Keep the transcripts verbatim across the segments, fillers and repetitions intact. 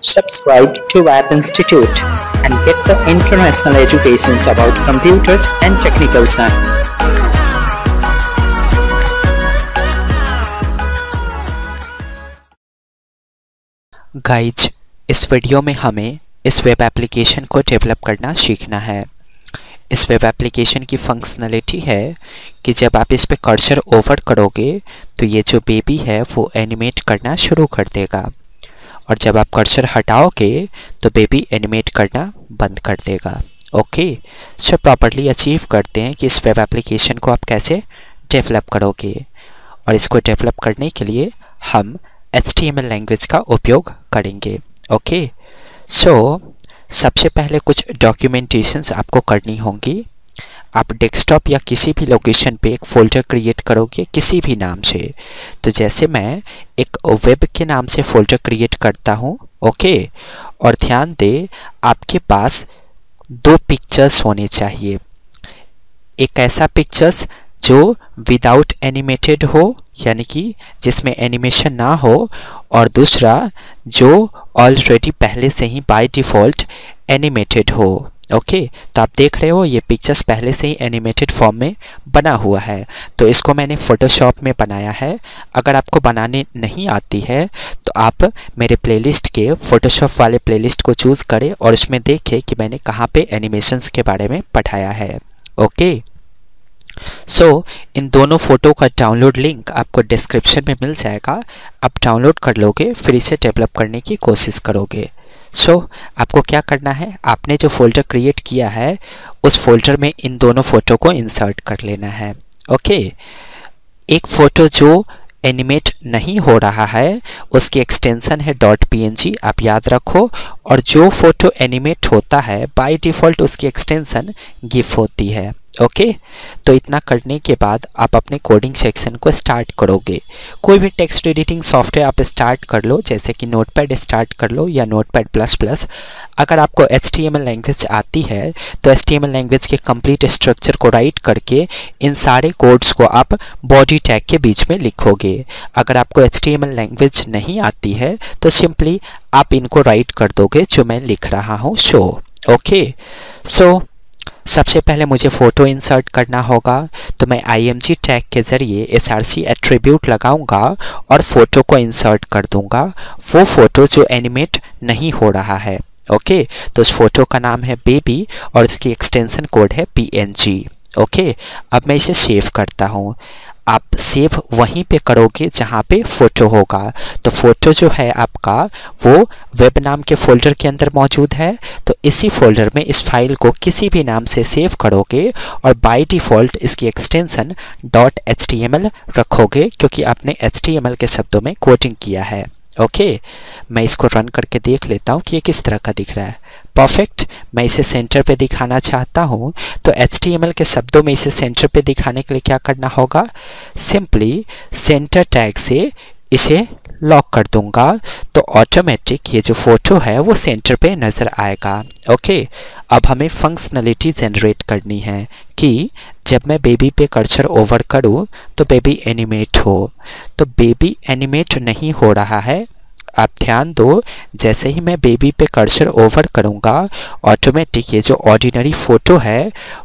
Subscribe to App Institute and get the international educations about computers and technical science. Guys, इस video में हमें इस web application को develop करना सीखना है। इस वेब एप्लीकेशन की फंक्शनलिटी है कि जब आप इस पे कर्सर ओवर करोगे तो ये जो बेबी है वो एनिमेट करना शुरू कर देगा, और जब आप कर्सर हटाओगे तो बेबी एनिमेट करना बंद कर देगा। ओके, सो प्रॉपर्ली अचीव करते हैं कि इस वेब एप्लीकेशन को आप कैसे डेवलप करोगे। और इसको डेवलप करने के लिए हम H T M L language का उपयोग करेंगे। ओके, सो सबसे पहले कुछ डॉक्यूमेंटेशंस आपको करनी होंगी। आप डेस्कटॉप या किसी भी लोकेशन पे एक फ़ोल्डर क्रिएट करोगे किसी भी नाम से। तो जैसे मैं एक वेब के नाम से फ़ोल्डर क्रिएट करता हूँ। ओके, और ध्यान दे आपके पास दो पिक्चर्स होने चाहिए। एक ऐसा पिक्चर्स जो विदाउट एनिमेटेड हो, यानी कि जिसमें एनिमेशन ना हो, और दूसरा जो ऑलरेडी पहले से ही बाय डिफ़ॉल्ट एनिमेटेड हो। ओके, तो आप देख रहे हो ये पिक्चर्स पहले से ही एनिमेटेड फॉर्म में बना हुआ है। तो इसको मैंने फ़ोटोशॉप में बनाया है। अगर आपको बनाने नहीं आती है तो आप मेरे प्लेलिस्ट के फ़ोटोशॉप वाले प्लेलिस्ट को चूज़ करें और उसमें देखें कि मैंने कहाँ पे एनिमेशंस के बारे में पढ़ाया है। ओके, सो so, इन दोनों फ़ोटो का डाउनलोड लिंक आपको डिस्क्रिप्शन में मिल जाएगा। आप डाउनलोड कर लोगे, फिर इसे डेवलप करने की कोशिश करोगे। सो so, आपको क्या करना है, आपने जो फ़ोल्डर क्रिएट किया है उस फोल्डर में इन दोनों फ़ोटो को इंसर्ट कर लेना है। ओके, एक फ़ोटो जो एनिमेट नहीं हो रहा है उसकी एक्सटेंशन है डॉट पी एन जी, आप याद रखो। और जो फ़ोटो एनिमेट होता है बाय डिफ़ॉल्ट उसकी एक्सटेंशन गिफ होती है। Okay okay? तो इतना करने के बाद आप अपने कोडिंग सेक्शन को स्टार्ट करोगे। कोई भी टेक्स्ट एडिटिंग सॉफ्टवेयर आप स्टार्ट कर लो, जैसे कि नोटपैड स्टार्ट कर लो या नोटपैड प्लस प्लस। अगर आपको H T M L language आती है तो H T M L language के कंप्लीट स्ट्रक्चर को राइट करके इन सारे कोड्स को आप बॉडी टैग के बीच में लिखोगे। अगर आपको H T M L language नहीं आती है तो सिंपली आप इनको राइट कर दोगे जो मैं लिख रहा हूँ। शो ओके, सो सबसे पहले मुझे फ़ोटो इंसर्ट करना होगा, तो मैं आई एम जी टैग के ज़रिए एस आर सी एट्रीब्यूट लगाऊंगा और फ़ोटो को इंसर्ट कर दूंगा, वो फ़ोटो जो एनिमेट नहीं हो रहा है। ओके, तो उस फोटो का नाम है बेबी और इसकी एक्सटेंशन कोड है पी एन जी। ओके, अब मैं इसे सेव करता हूँ। आप सेव वहीं पे करोगे जहाँ पे फ़ोटो होगा। तो फ़ोटो जो है आपका वो वेब नाम के फ़ोल्डर के अंदर मौजूद है, तो इसी फोल्डर में इस फाइल को किसी भी नाम से सेव करोगे और बाय डिफ़ॉल्ट इसकी extension dot H T M L रखोगे, क्योंकि आपने एच टी एम एल के शब्दों में कोडिंग किया है। ओके okay, मैं इसको रन करके देख लेता हूँ कि ये किस तरह का दिख रहा है। परफेक्ट, मैं इसे सेंटर पे दिखाना चाहता हूँ, तो एच टी एम एल के शब्दों में इसे सेंटर पे दिखाने के लिए क्या करना होगा, सिंपली सेंटर टैग से इसे लॉक कर दूंगा, तो ऑटोमेटिक ये जो फ़ोटो है वो सेंटर पे नज़र आएगा। ओके, अब हमें फंक्शनलिटी जनरेट करनी है कि जब मैं बेबी पे कर्सर ओवर करूँ तो बेबी एनिमेट हो। तो बेबी एनिमेट नहीं हो रहा है, आप ध्यान दो। जैसे ही मैं बेबी पे कर्सर ओवर करूँगा ऑटोमेटिक ये जो ऑर्डिनरी फ़ोटो है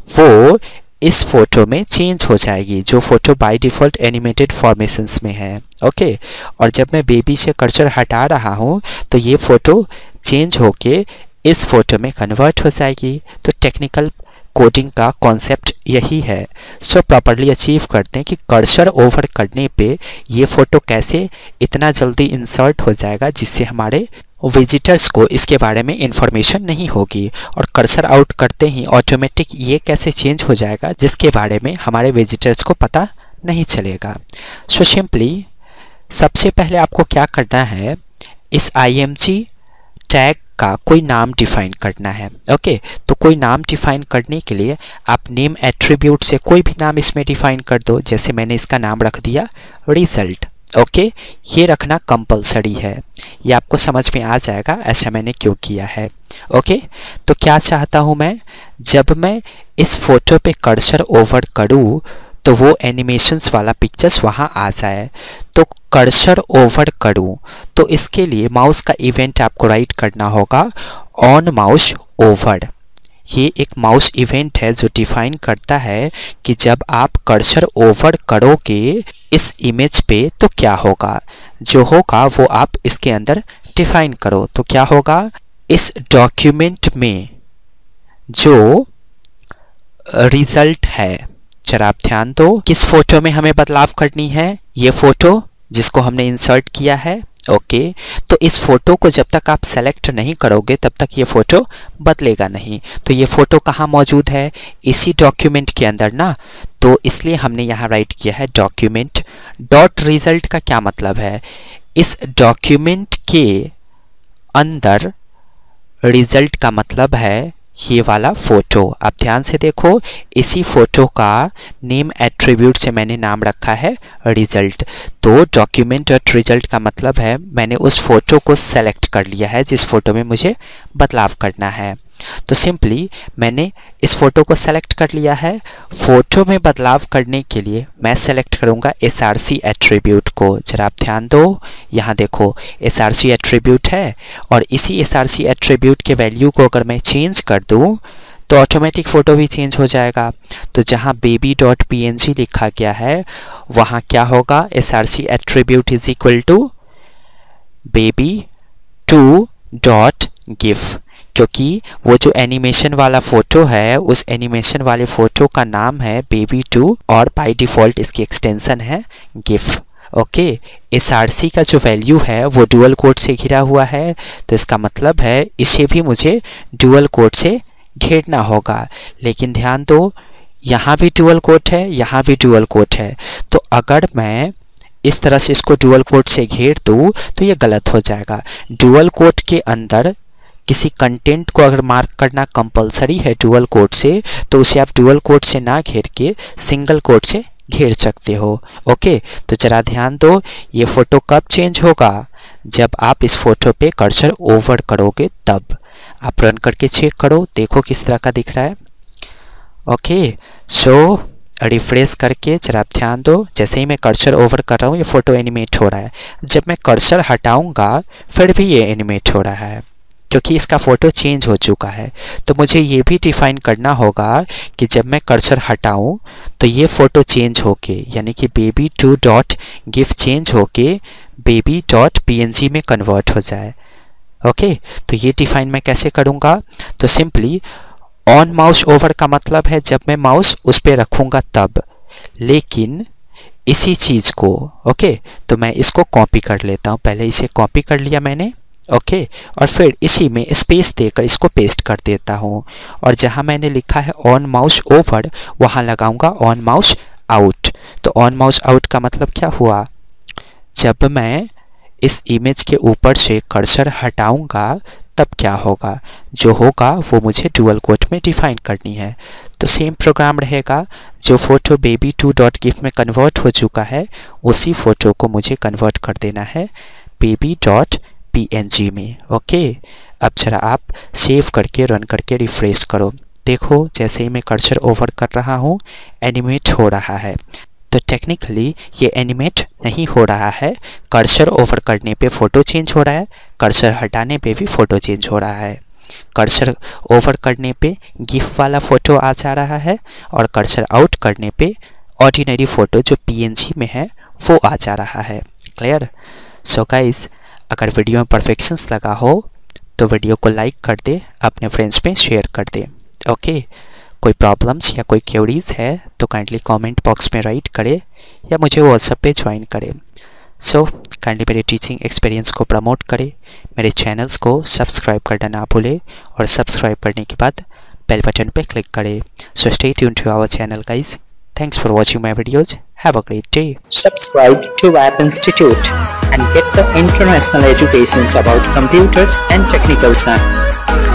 वो इस फोटो में चेंज हो जाएगी, जो photo by default animated formations में है। ओके, और जब मैं बेबी से कर्सर हटा रहा हूँ तो ये फ़ोटो चेंज होके इस फोटो में कन्वर्ट हो जाएगी। तो टेक्निकल कोडिंग का कॉन्सेप्ट यही है। सो प्रॉपर्ली अचीव करते हैं कि कर्सर ओवर करने पे ये फ़ोटो कैसे इतना जल्दी इंसर्ट हो जाएगा जिससे हमारे विजिटर्स को इसके बारे में इंफॉर्मेशन नहीं होगी, और कर्सर आउट करते ही ऑटोमेटिक ये कैसे चेंज हो जाएगा जिसके बारे में हमारे विजिटर्स को पता नहीं चलेगा। सो सिंपली सबसे पहले आपको क्या करना है, इस आई एम जी टैग का कोई नाम डिफ़ाइन करना है। ओके, तो कोई नाम डिफ़ाइन करने के लिए आप नेम एट्रीब्यूट से कोई भी नाम इसमें डिफ़ाइन कर दो। जैसे मैंने इसका नाम रख दिया रिजल्ट। ओके, ये रखना कंपलसरी है, ये आपको समझ में आ जाएगा ऐसा मैंने क्यों किया है। ओके, तो क्या चाहता हूँ मैं, जब मैं इस फोटो पे कर्सर ओवर करूँ तो वो एनिमेशंस वाला पिक्चर्स वहाँ आ जाए। तो कर्सर ओवर करूँ तो इसके लिए माउस का इवेंट आपको राइट करना होगा ऑन माउस ओवर। ये एक माउस इवेंट है जो डिफाइन करता है कि जब आप कर्सर ओवर करोगे इस इमेज पे तो क्या होगा। जो होगा वो आप इसके अंदर डिफाइन करो। तो क्या होगा, इस डॉक्यूमेंट में जो रिजल्ट है, जरा आप ध्यान दो, किस फोटो में हमें बदलाव करनी है, ये फोटो जिसको हमने इंसर्ट किया है। ओके okay, तो इस फोटो को जब तक आप सेलेक्ट नहीं करोगे तब तक ये फोटो बदलेगा नहीं। तो ये फोटो कहाँ मौजूद है, इसी डॉक्यूमेंट के अंदर ना। तो इसलिए हमने यहाँ राइट किया है डॉक्यूमेंट डॉट रिजल्ट। का क्या मतलब है, इस डॉक्यूमेंट के अंदर रिजल्ट का मतलब है ये वाला फोटो। आप ध्यान से देखो, इसी फोटो का नेम एट्रीब्यूट से मैंने नाम रखा है रिजल्ट। तो डॉक्यूमेंट डॉट रिजल्ट का मतलब है मैंने उस फोटो को सेलेक्ट कर लिया है जिस फोटो में मुझे बदलाव करना है। तो सिंपली मैंने इस फोटो को सेलेक्ट कर लिया है। फोटो में बदलाव करने के लिए मैं सेलेक्ट करूंगा एस आर सी एट्रीब्यूट को। जरा आप ध्यान दो, यहाँ देखो एस आर सी एट्रीब्यूट है और इसी एस आर सी एट्रीब्यूट के वैल्यू को अगर मैं चेंज कर दूं तो ऑटोमेटिक फ़ोटो भी चेंज हो जाएगा। तो जहाँ baby dot P N G लिखा गया है वहाँ क्या होगा, S R C attribute is equal to baby two dot gif, क्योंकि वो जो एनिमेशन वाला फ़ोटो है उस एनिमेशन वाले फ़ोटो का नाम है बेबी टू और बाय डिफ़ॉल्ट इसकी एक्सटेंशन है gif. Okay, S R C का जो वैल्यू है वो डुअल कोड से घिरा हुआ है, तो इसका मतलब है इसे भी मुझे डुअल कोड से घेरना होगा। लेकिन ध्यान दो, यहाँ भी डुअल कोड है, यहाँ भी डुअल कोड है। तो अगर मैं इस तरह से इसको डुअल कोड से घेर दूँ तो ये गलत हो जाएगा। डुअल कोड के अंदर किसी कंटेंट को अगर मार्क करना कंपलसरी है डुअल कोड से, तो उसे आप डुअल कोड से ना घेर के सिंगल कोड से घेर सकते हो। ओके, तो जरा ध्यान दो, ये फ़ोटो कब चेंज होगा, जब आप इस फोटो पे कर्सर ओवर करोगे तब। आप रन करके चेक करो, देखो किस तरह का दिख रहा है। ओके, सो रिफ्रेश करके जरा आप ध्यान दो, जैसे ही मैं कर्सर ओवर कर रहा हूँ ये फ़ोटो एनिमेट हो रहा है। जब मैं कर्सर हटाऊँगा फिर भी ये एनिमेट हो रहा है, क्योंकि इसका फ़ोटो चेंज हो चुका है। तो मुझे ये भी डिफ़ाइन करना होगा कि जब मैं कर्सर हटाऊं तो ये फ़ोटो चेंज होके, यानी कि baby two dot gif change होके baby dot P N G में कन्वर्ट हो जाए। ओके, तो ये डिफ़ाइन मैं कैसे करूँगा, तो सिंपली ऑन माउस ओवर का मतलब है जब मैं माउस उस पर रखूँगा तब। लेकिन इसी चीज़ को, ओके, तो मैं इसको कॉपी कर लेता हूँ। पहले इसे कॉपी कर लिया मैंने, ओके okay, और फिर इसी में स्पेस देकर इसको पेस्ट कर देता हूँ। और जहाँ मैंने लिखा है ऑन माउस ओवर वहाँ लगाऊंगा ऑन माउस आउट। तो ऑन माउस आउट का मतलब क्या हुआ, जब मैं इस इमेज के ऊपर से कर्सर हटाऊंगा तब क्या होगा, जो होगा वो मुझे डुअल कोड में डिफाइन करनी है। तो सेम प्रोग्राम रहेगा, जो photo baby two dot gif में कन्वर्ट हो चुका है उसी फ़ोटो को मुझे कन्वर्ट कर देना है baby dot P N G में। ओके, अब जरा आप सेव करके रन करके रिफ्रेश करो, देखो जैसे ही मैं कर्सर ओवर कर रहा हूँ एनिमेट हो रहा है। तो टेक्निकली ये एनिमेट नहीं हो रहा है, कर्सर ओवर करने पे फ़ोटो चेंज हो रहा है, कर्सर हटाने पे भी फ़ोटो चेंज हो रहा है। कर्सर ओवर करने पे गिफ वाला फ़ोटो आ जा रहा है और कर्सर आउट करने पे ऑर्डिनरी फ़ोटो जो पी एन जी में है वो आ जा रहा है। क्लियर? सो गाइस, अगर वीडियो में परफेक्शंस लगा हो तो वीडियो को लाइक कर दे, अपने फ्रेंड्स में शेयर कर दे। ओके, कोई प्रॉब्लम्स या कोई क्वेरीज है तो काइंडली कमेंट बॉक्स में राइट करे या मुझे व्हाट्सएप पे ज्वाइन करे। सो काइंडली मेरे टीचिंग एक्सपीरियंस को प्रमोट करे, मेरे चैनल्स को सब्सक्राइब करना ना भूले और सब्सक्राइब करने के बाद बेल बटन पे क्लिक करे। So stay tuned to our channel guys. Thanks for watching my videos. Have a great day. Subscribe to W A P Institute and get the international educations about computers and technical science.